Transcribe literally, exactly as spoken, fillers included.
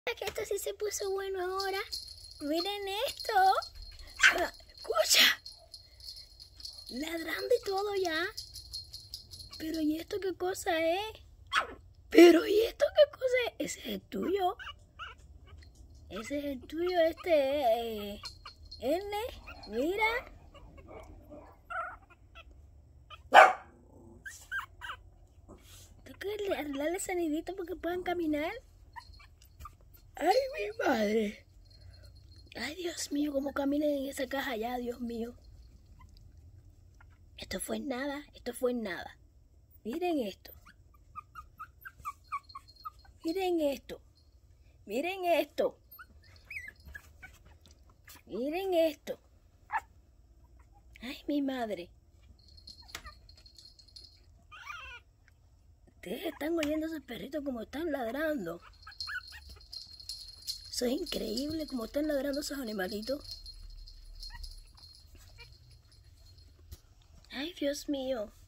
Que esto sí se puso bueno ahora. Miren esto. Ah, escucha. Ladrando y todo ya. Pero ¿y esto qué cosa es? Pero ¿y esto qué cosa es? Ese es el tuyo. Ese es el tuyo, este eh, N. Mira. Tengo que arreglarle ese nidito porque puedan caminar. ¡Ay, mi madre! ¡Ay, Dios mío! ¿Cómo caminan en esa caja allá, Dios mío? Esto fue nada, esto fue nada. Miren esto. Miren esto. Miren esto. Miren esto. ¡Ay, mi madre! Ustedes están oyendo a esos perritos como están ladrando. Eso es increíble como están ladrando esos animalitos. Ay, Dios mío.